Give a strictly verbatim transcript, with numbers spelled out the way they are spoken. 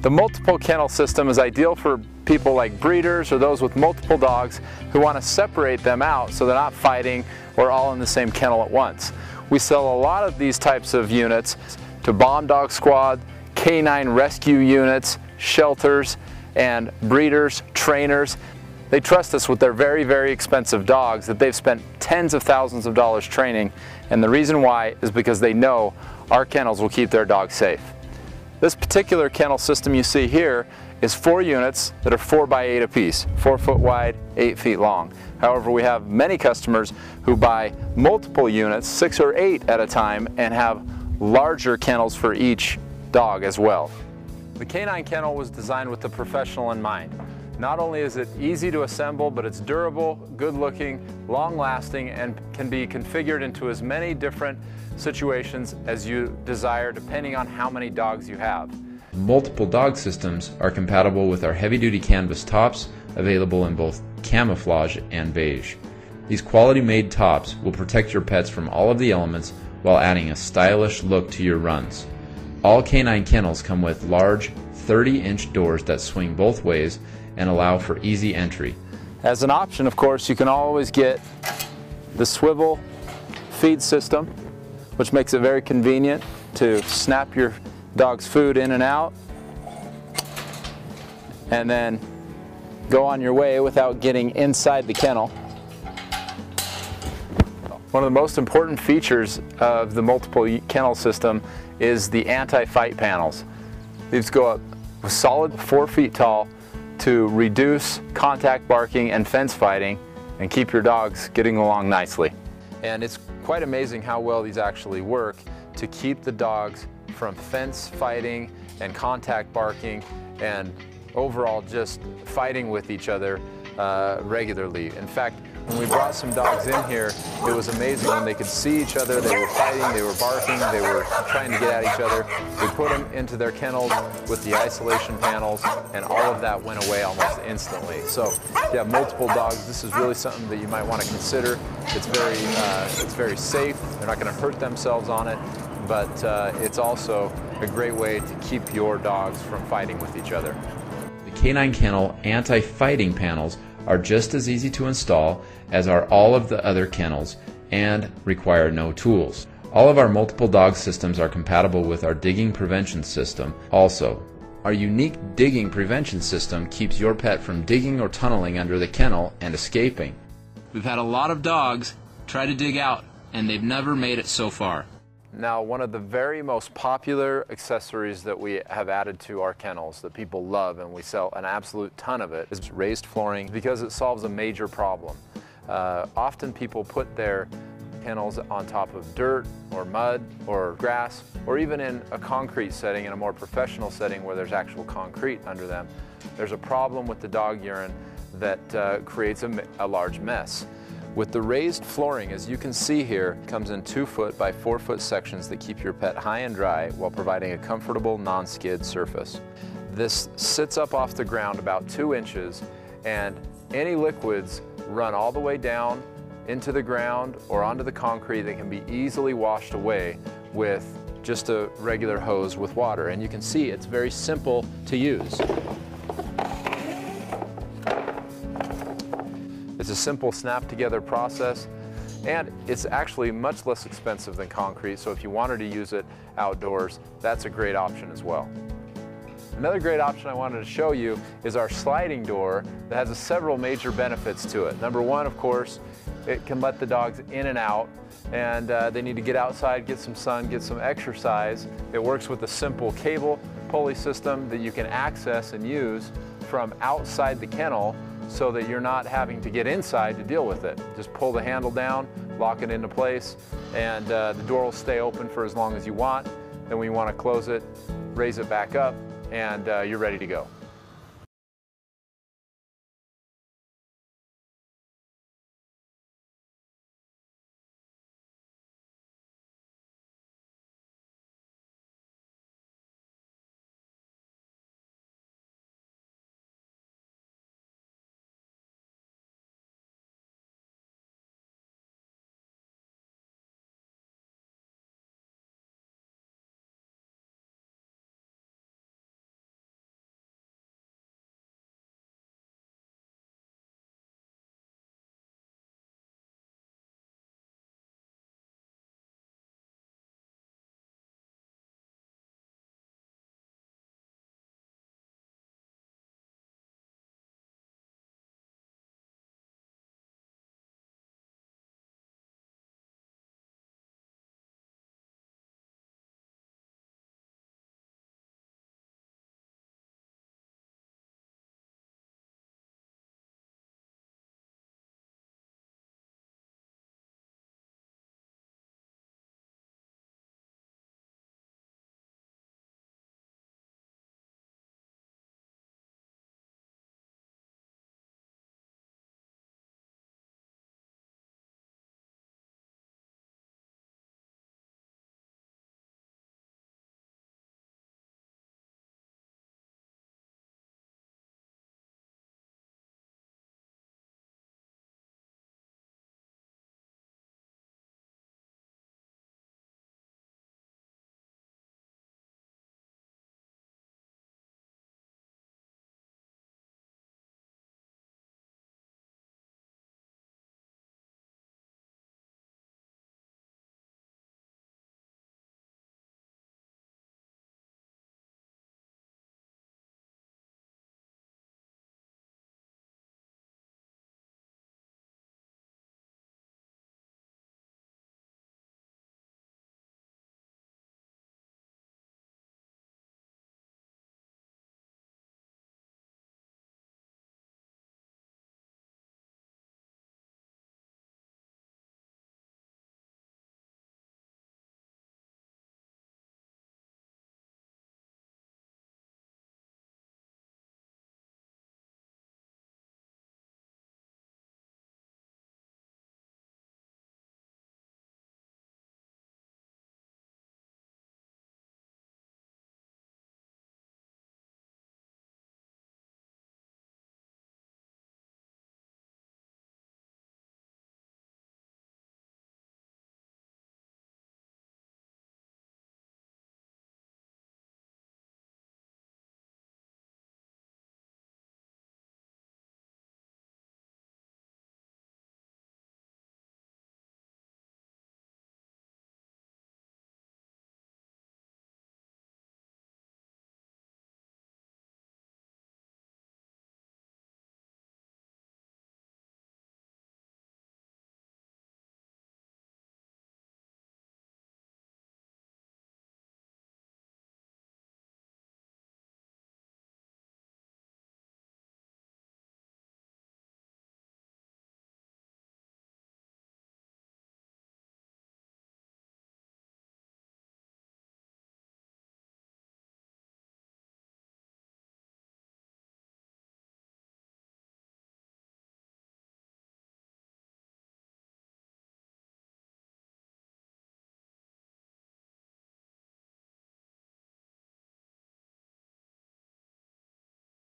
The multiple kennel system is ideal for people like breeders or those with multiple dogs who want to separate them out so they're not fighting or all in the same kennel at once. We sell a lot of these types of units to bomb dog squad, canine rescue units, shelters, and breeders, trainers. They trust us with their very, very expensive dogs that they've spent tens of thousands of dollars training, and the reason why is because they know our kennels will keep their dogs safe. This particular kennel system you see here is four units that are four by eight apiece, four foot wide, eight feet long. However, we have many customers who buy multiple units, six or eight at a time, and have larger kennels for each dog as well. The canine kennel was designed with the professional in mind. Not only is it easy to assemble, but it's durable, good looking, long lasting, and can be configured into as many different situations as you desire depending on how many dogs you have. Multiple dog systems are compatible with our heavy-duty canvas tops, available in both camouflage and beige. These quality-made tops will protect your pets from all of the elements while adding a stylish look to your runs. All canine kennels come with large thirty inch doors that swing both ways and allow for easy entry. As an option, of course, you can always get the swivel feed system, which makes it very convenient to snap your dog's food in and out and then go on your way without getting inside the kennel. One of the most important features of the multiple kennel system is the anti-fight panels. These go up a solid four feet tall to reduce contact barking and fence fighting and keep your dogs getting along nicely. And it's quite amazing how well these actually work to keep the dogs from fence fighting and contact barking and overall just fighting with each other uh, regularly. In fact, when we brought some dogs in here, it was amazing when they could see each other, they were fighting, they were barking, they were trying to get at each other. We put them into their kennels with the isolation panels, and all of that went away almost instantly. So if you have multiple dogs, this is really something that you might want to consider. It's very, uh, it's very safe, they're not going to hurt themselves on it, but uh, it's also a great way to keep your dogs from fighting with each other. The Canine Kennel anti-fighting panels are just as easy to install as are all of the other kennels and require no tools. All of our multiple dog systems are compatible with our digging prevention system also. Our unique digging prevention system keeps your pet from digging or tunneling under the kennel and escaping. We've had a lot of dogs try to dig out and they've never made it so far. Now, one of the very most popular accessories that we have added to our kennels that people love, and we sell an absolute ton of it, is raised flooring because it solves a major problem. Uh, often people put their kennels on top of dirt or mud or grass, or even in a concrete setting, in a more professional setting where there's actual concrete under them. There's a problem with the dog urine that uh, creates a, a large mess. With the raised flooring, as you can see here, comes in two foot by four foot sections that keep your pet high and dry while providing a comfortable non-skid surface. This sits up off the ground about two inches, and any liquids run all the way down into the ground or onto the concrete that can be easily washed away with just a regular hose with water. And you can see it's very simple to use. It's a simple snap together process, and it's actually much less expensive than concrete, so if you wanted to use it outdoors, that's a great option as well. Another great option I wanted to show you is our sliding door that has a several major benefits to it. Number one, of course, it can let the dogs in and out, and uh, they need to get outside, get some sun, get some exercise. It works with a simple cable pulley system that you can access and use from outside the kennel, so that you're not having to get inside to deal with it. Just pull the handle down, lock it into place, and uh, the door will stay open for as long as you want. Then when you want to close it, raise it back up, and uh, you're ready to go.